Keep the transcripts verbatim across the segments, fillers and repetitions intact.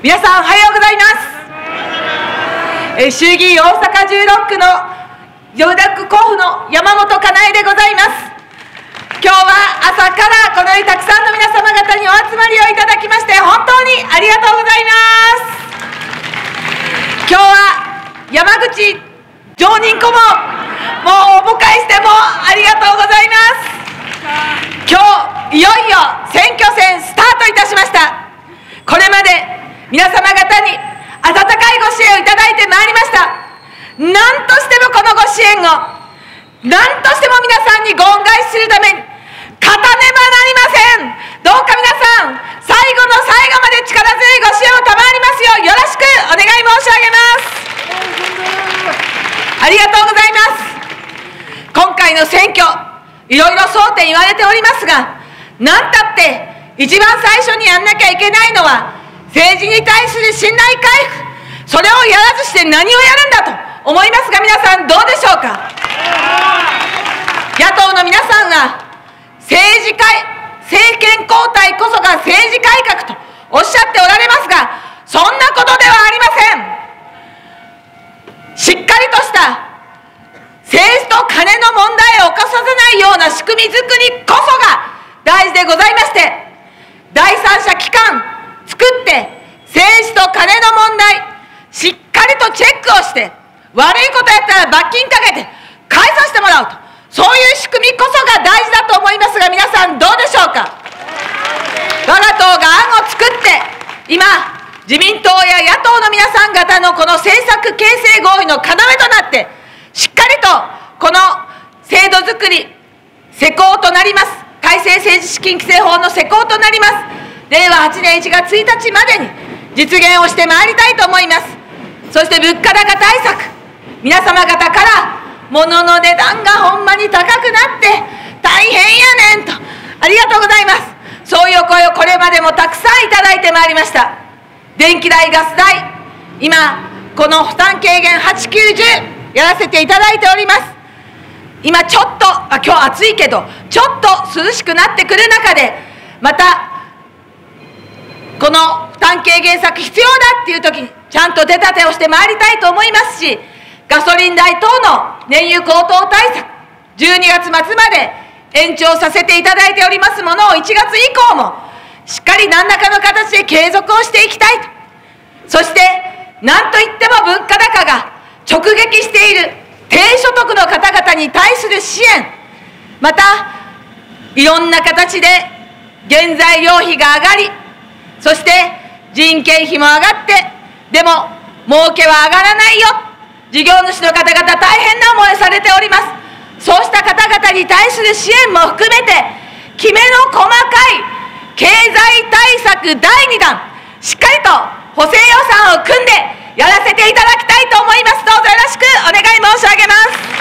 皆さんおはようございます。衆議院大阪じゅうろっくのよん区候補の山本かなえでございます。今日は朝からこのようにたくさんの皆様方にお集まりをいただきまして本当にありがとうございます。今日は山口常任顧問、もうお迎えしてもありがとうございます。今日いよいよ選挙戦スタートいたしました。これまで皆様方に温かいご支援をいただいてまいりました。何としてもこのご支援を何としても皆さんにご恩返しするために勝たねばなりません。どうか皆さん最後の最後まで力強いご支援を賜りますようよろしくお願い申し上げます。ありがとうございます。今回の選挙いろいろ争点言われておりますが、何たって一番最初にやんなきゃいけないのは政治に対する信頼回復、それをやらずして何をやるんだと思いますが、皆さんどうでしょうか。野党の皆さんが政治改政権交代こそが政治改革とおっしゃっておられますが、そんなことではありません。しっかりとした政治と金の問題を起こさせないような仕組み作りこそが大事でございまして、第三者機関作って政治と金の問題しっかりとチェックをして、悪いことやったら罰金かけて返させてもらうと、そういう仕組みこそが大事だと思いますが、皆さんどうでしょうか。我が党が案を作って今自民党や野党の皆さん方のこの政策形成合意の要となってしっかりとこの制度づくり施行となります。改正政治資金規正法の施行となります。れいわはちねんいちがつついたちまでに実現をしてまいりたいと思います。そして物価高対策、皆様方から物の値段がほんまに高くなって大変やねんと、ありがとうございます。そういう声をこれまでもたくさんいただいてまいりました。電気代、ガス代、今この負担軽減はちきゅうじゅうやらせていただいております。今ちょっとあ今日暑いけどちょっと涼しくなってくる中で、またこの負担軽減策必要だっていう時にちゃんと手立てをしてまいりたいと思いますし、ガソリン代等の燃油高騰対策、じゅうにがつまつまで延長させていただいておりますものをいちがつ以降もしっかり何らかの形で継続をしていきたいと。そして何といっても物価高が直撃している低所得の方々に対する支援、またいろんな形で原材料費が上がり、そして人件費も上がって、でも儲けは上がらないよ、事業主の方々大変な思いをされております。そうした方々に対する支援も含めてきめの細かい経済対策だいにだん、しっかりと補正予算を組んでやらせていただきたいと思います。どうぞよろしくお願い申し上げます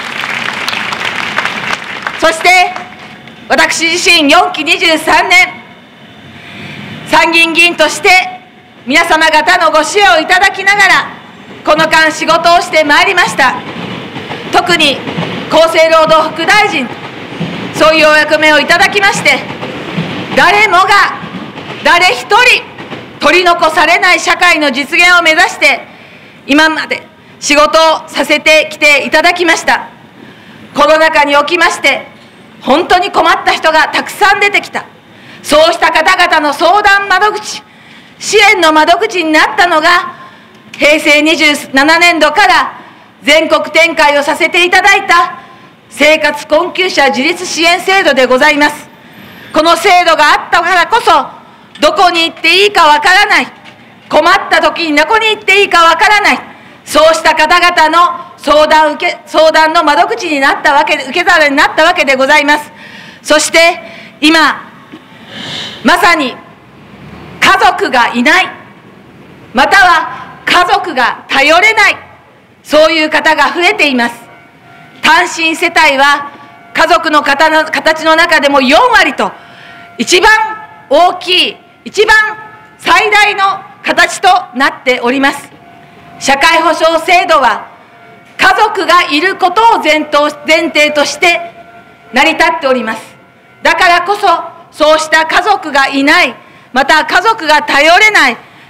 。そして私自身よんきにじゅうさんねん参議院議員として皆様方のご支援をいただきながらこの間仕事をしてまいりました。特に厚生労働副大臣、そういうお役目をいただきまして、誰もが誰一人取り残されない社会の実現を目指して今まで仕事をさせてきていただきました。コロナ禍におきまして本当に困った人がたくさん出てきた。そうした方々の相談窓口、支援の窓口になったのがへいせいにじゅうななねんどから全国展開をさせていただいた生活困窮者自立支援制度でございます。この制度があったからこそどこに行っていいかわからない、困った時にどこに行っていいかわからない、そうした方々の相談受け相談の窓口になったわけで、受け皿になったわけでございます。そして今まさに家族がいない、または家族が頼れない、そういう方が増えています。単身世帯は家族の方の形の中でもよんわりと一番大きい、一番最大の形となっております。社会保障制度は家族がいることを前提として成り立っております。だからこそそうした家族がいない、また家族が頼れない、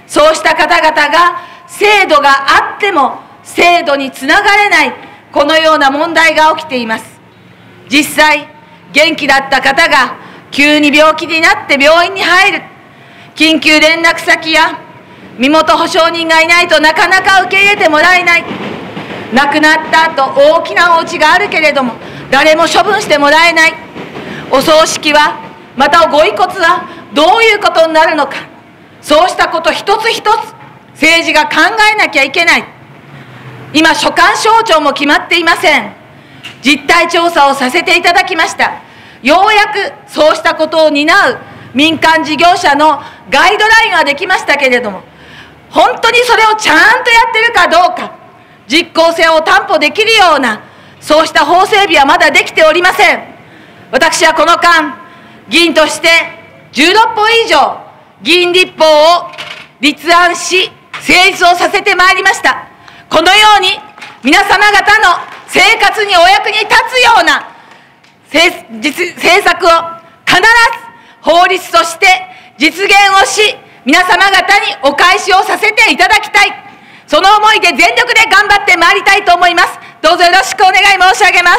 そうした方々が制度があっても制度につながれない、このような問題が起きています。実際、元気だった方が急に病気になって病院に入る、緊急連絡先や身元保証人がいないとなかなか受け入れてもらえない、亡くなった後大きなお家があるけれども誰も処分してもらえない、お葬式はまたご遺骨はどういうことになるのか、そうしたこと一つ一つ政治が考えなきゃいけない。今所管省庁も決まっていません。実態調査をさせていただきました。ようやくそうしたことを担う民間事業者のガイドラインはできましたけれども、本当にそれをちゃんとやってるかどうか、実効性を担保できるようなそうした法整備はまだできておりません。私はこの間議員としてじゅうろっぽん以上議員立法を立案し成立をさせてまいりました。このように皆様方の生活にお役に立つような政策を必ず法律として実現をし、皆様方にお返しをさせていただきたい、その思いで全力で頑張ってまいりたいと思います。どうぞよろしくお願い申し上げます。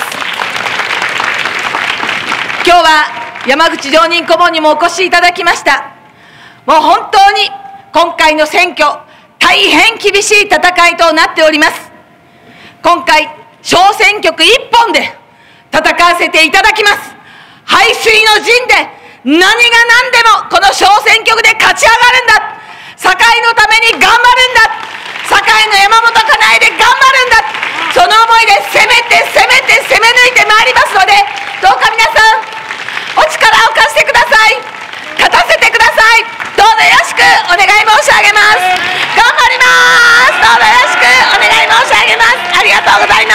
今日は山口常任顧問にもお越しいただきました。もう本当に今回の選挙、大変厳しい戦いとなっております。今回小選挙区一本で戦わせていただきます。背水の陣で何が何でもこの小選挙区で勝ち上がるんだ、堺のために頑張るんだ、堺の山本かなえで頑張るんだ、その思いで攻めて攻めて攻め抜いてまいりますので、どうか皆さんお力を貸してください、勝たせてください。どうぞよろしくお願い申し上げます。頑張ります。どうぞよろしくお願い申し上げます。ありがとうございます。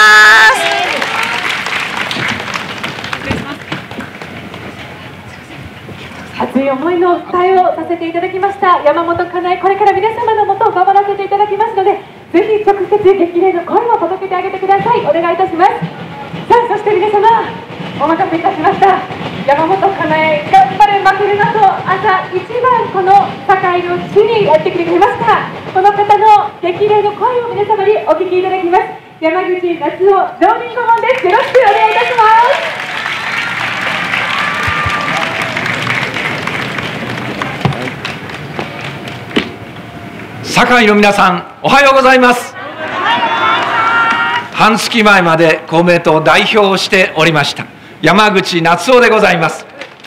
熱い思いの訴えをさせていただきました山本かなえ、これから皆様のもとを頑張らせていただきますので、ぜひ直接激励の声を届けてあげてください。お願いいたします。さあ、そして皆様お待たせいたしました。山本かなえ、頑張れ負けるなと朝一番この堺の地にやってきてくれました。この方の激励の声を皆様にお聞きいただきます。山口夏夫常任顧問です。よろしくお願いいたします。 堺の皆さん、おはようございます。半月前まで公明党代表をしておりました山口夏夫でございます。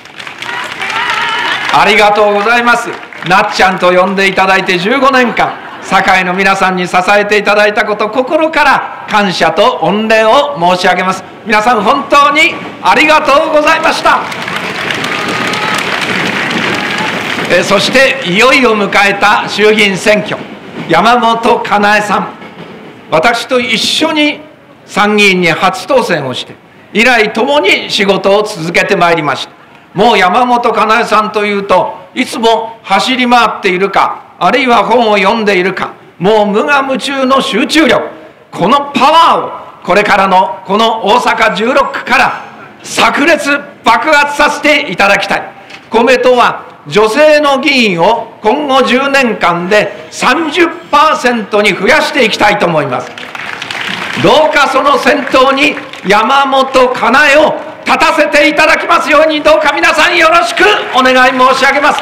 ありがとうございます。なっちゃんと呼んでいただいてじゅうごねんかん、堺の皆さんに支えていただいたこと、心から感謝と御礼を申し上げます。皆さん本当にありがとうございました。えそしていよいよ迎えた衆議院選挙、山本かなえさん、私と一緒に参議院に初当選をして以来共に仕事を続けてまいりました。もう山本かなえさんというといつも走り回っているか、あるいは本を読んでいるか、もう無我夢中の集中力、このパワーをこれからのこの大阪じゅうろっくから炸裂爆発させていただきたい。公明党は女性の議員を今後じゅうねんかんで さんじゅっパーセント に増やしていきたいと思います。どうかその先頭に山本かなえを立たせていただきますように、どうか皆さんよろしくお願い申し上げます。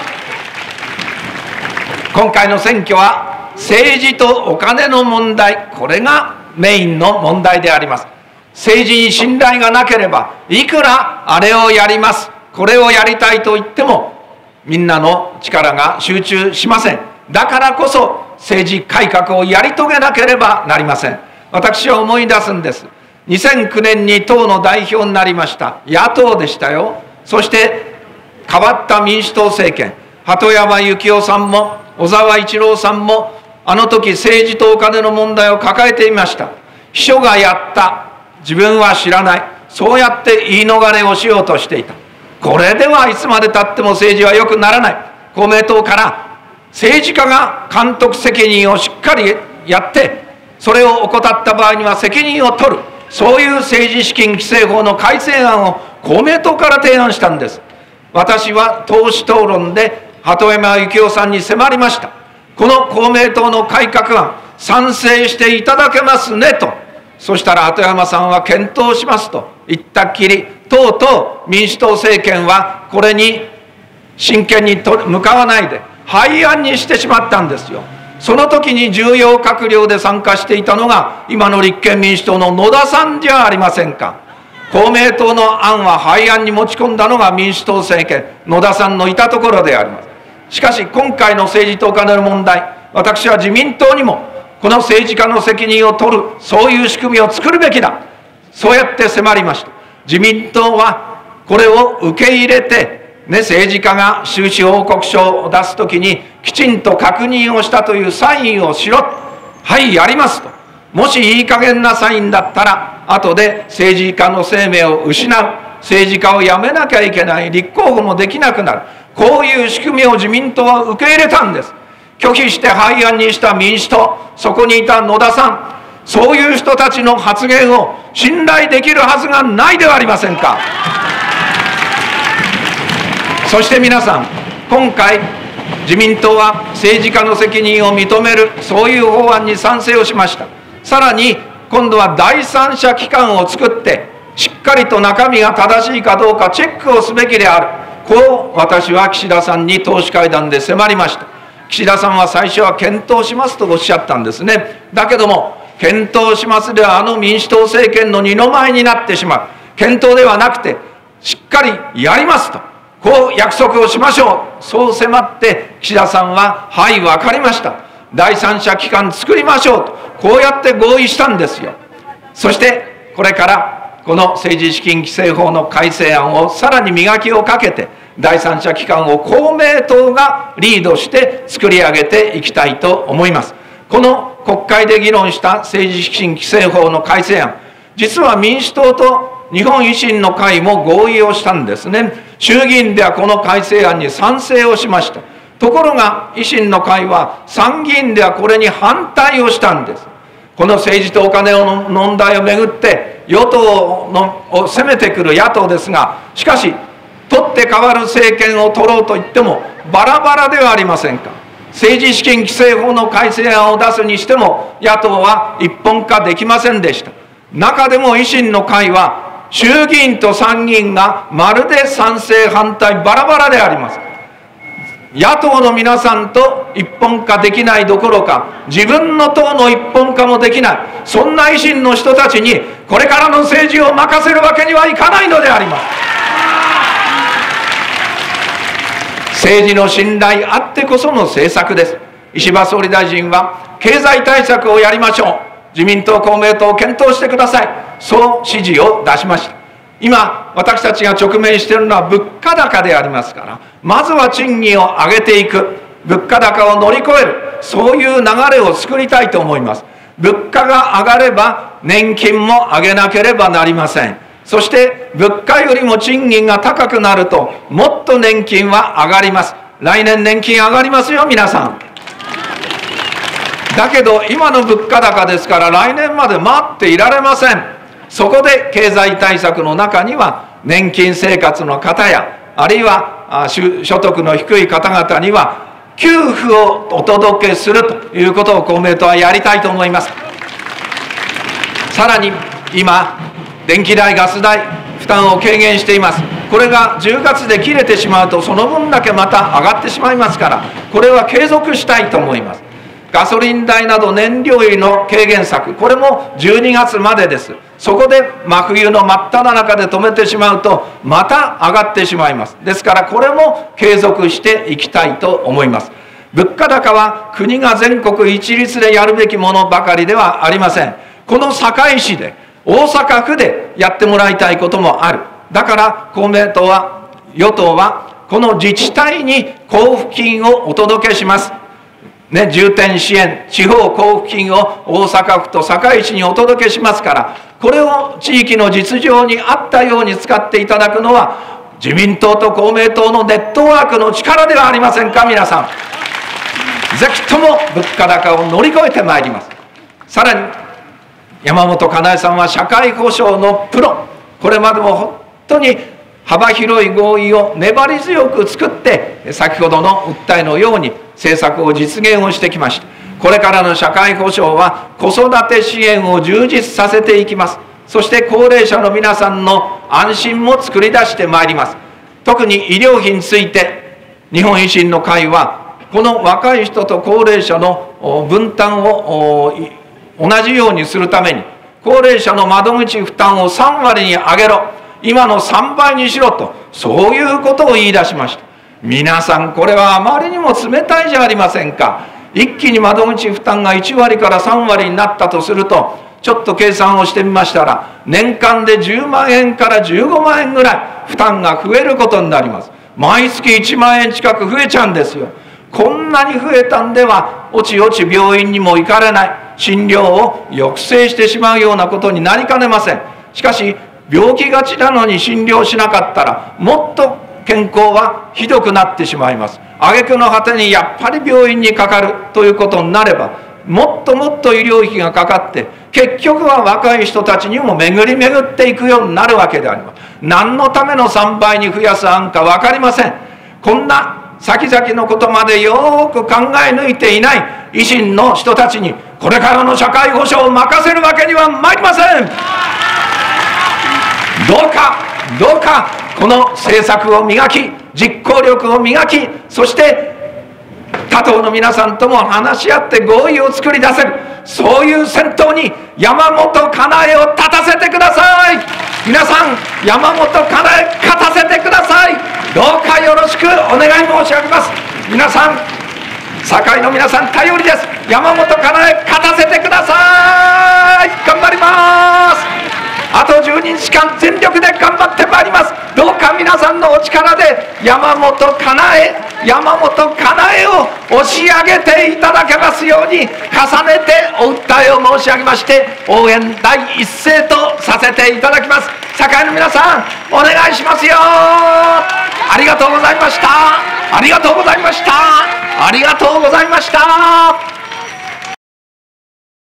今回の選挙は政治とお金の問題、これがメインの問題であります。政治に信頼がなければ、いくらあれをやります、これをやりたいと言ってもみんなの力が集中しません。だからこそ政治改革をやり遂げなければなりません。私は思い出すんです。にせんきゅうねんに党の代表になりました。野党でしたよ。そして変わった民主党政権、鳩山幸夫さんも小沢一郎さんもあの時政治とお金の問題を抱えていました。秘書がやった、自分は知らない、そうやって言い逃れをしようとしていた。これではいつまでたっても政治は良くならない。公明党から政治家が監督責任をしっかりやって、それを怠った場合には責任を取る、そういう政治資金規正法の改正案を公明党から提案したんです。私は党首討論で鳩山幸夫さんに迫りました。 この公明党の改革案、賛成していただけますねと。そしたら鳩山さんは検討しますと言ったっきり、とうとう民主党政権はこれに真剣に向かわないで廃案にしてしまったんですよ。その時に重要閣僚で参加していたのが今の立憲民主党の野田さんじゃありませんか。公明党の案は廃案に持ち込んだのが民主党政権、野田さんのいたところであります。しかし今回の政治とお金の問題、私は自民党にもこの政治家の責任を取る、そういう仕組みを作るべきだ、そうやって迫りました。自民党はこれを受け入れて、ね、政治家が収支報告書を出すときにきちんと確認をしたというサインをしろ、はいやりますと。もしいい加減なサインだったら後で政治家の生命を失う、政治家を辞めなきゃいけない、立候補もできなくなる、こういう仕組みを自民党は受け入れたんです。拒否して廃案にした民主党、そこにいた野田さん、そういう人たちの発言を信頼できるはずがないではありませんか。そして皆さん、今回自民党は政治家の責任を認める、そういう法案に賛成をしました。さらに今度は第三者機関を作ってしっかりと中身が正しいかどうかチェックをすべきである、こう私は岸田さんに党首会談で迫りました。岸田さんは最初は検討しますとおっしゃったんですね。だけども検討しますではあの民主党政権の二の舞になってしまう。検討ではなくてしっかりやりますと、こう約束をしましょう、そう迫って岸田さんははい分かりました、第三者機関作りましょうと、こうやって合意したんですよ。そしてこれからこの政治資金規正法の改正案をさらに磨きをかけて、第三者機関を公明党がリードして作り上げていきたいと思います。この国会で議論した政治資金規正法の改正案、実は民主党と日本維新の会も合意をしたんですね。衆議院ではこの改正案に賛成をしました。ところが維新の会は参議院ではこれに反対をしたんです。この政治とお金の問題をめぐって与党のを攻めてくる野党ですが、しかし取って代わる政権を取ろうと言ってもバラバラではありませんか。政治資金規正法の改正案を出すにしても野党は一本化できませんでした。中でも維新の会は衆議院と参議院がまるで賛成反対バラバラであります。野党の皆さんと一本化できないどころか自分の党の一本化もできない、そんな維新の人たちにこれからの政治を任せるわけにはいかないのであります。政治の信頼あってこその政策です。石破総理大臣は経済対策をやりましょう、自民党公明党を検討してください、そう指示を出しました。今私たちが直面しているのは物価高でありますから、まずは賃金を上げていく、物価高を乗り越える、そういう流れを作りたいと思います。物価が上がれば年金も上げなければなりません。そして物価よりも賃金が高くなるともっと年金は上がります。来年年金上がりますよ皆さん。だけど今の物価高ですから来年まで待っていられません。そこで経済対策の中には年金生活の方やあるいは所得の低い方々には給付をお届けするということを公明党はやりたいと思います。さらに今電気代ガス代負担を軽減しています。これがじゅうがつで切れてしまうとその分だけまた上がってしまいますから、これは継続したいと思います。ガソリン代など燃料費の軽減策、これもじゅうにがつまでです。そこで真冬の真っ只中で止めてしまうとまた上がってしまいます。ですからこれも継続していきたいと思います。物価高は国が全国一律でやるべきものばかりではありません。この堺市で大阪府でやってもらいたいこともある。だから公明党は与党はこの自治体に交付金をお届けします。ね、重点支援、地方交付金を大阪府と堺市にお届けしますから、これを地域の実情に合ったように使っていただくのは自民党と公明党のネットワークの力ではありませんか。皆さんぜひとも物価高を乗り越えてまいります。さらに山本かなえさんは社会保障のプロ、これまでも本当に幅広い合意を粘り強く作って先ほどの訴えのように政策を実現をしてきました。これからの社会保障は子育て支援を充実させていきます。そして高齢者の皆さんの安心も作り出してまいります。特に医療費について日本維新の会はこの若い人と高齢者の分担を同じようにするために、高齢者の窓口負担をさんわりに上げろ、今のさんばいにしろと、そういうことを言い出しました。皆さん、これはあまりにも冷たいじゃありませんか。一気に窓口負担がいちわりからさんわりになったとすると、ちょっと計算をしてみましたら、年間でじゅうまんえんからじゅうごまんえんぐらい負担が増えることになります。毎月いちまんえん近く増えちゃうんですよ。こんなに増えたんでは、おちおち病院にも行かれない、診療を抑制してしまうようなことになりかねません。しかし、病気がちなのに診療しなかったら、もっと健康はひどくなってしまいます。挙句の果てにやっぱり病院にかかるということになれば、もっともっと医療費がかかって、結局は若い人たちにも巡り巡っていくようになるわけであります。何のためのさんばいに増やす案か分かりません。こんな先々のことまでよーく考え抜いていない維新の人たちに、これからの社会保障を任せるわけには参りません。どうかどうかこの政策を磨き、実行力を磨き、そして他党の皆さんとも話し合って合意を作り出せる、そういう先頭に山本かなえを立たせてください。皆さん、山本かなえ勝たせてください。どうかよろしくお願い申し上げます。皆さん、堺の皆さん頼りです。山本かなえ勝たせてください。頑張ります。あとじゅうににちかん全力で頑張ってまいります。どうか皆さんのお力で山本かなえ山本かなえを押し上げていただけますように、重ねてお訴えを申し上げまして、応援第一声とさせていただきます。堺の皆さん、お願いしますよ。ありがとうございました。ありがとうございました。ありがとうございました。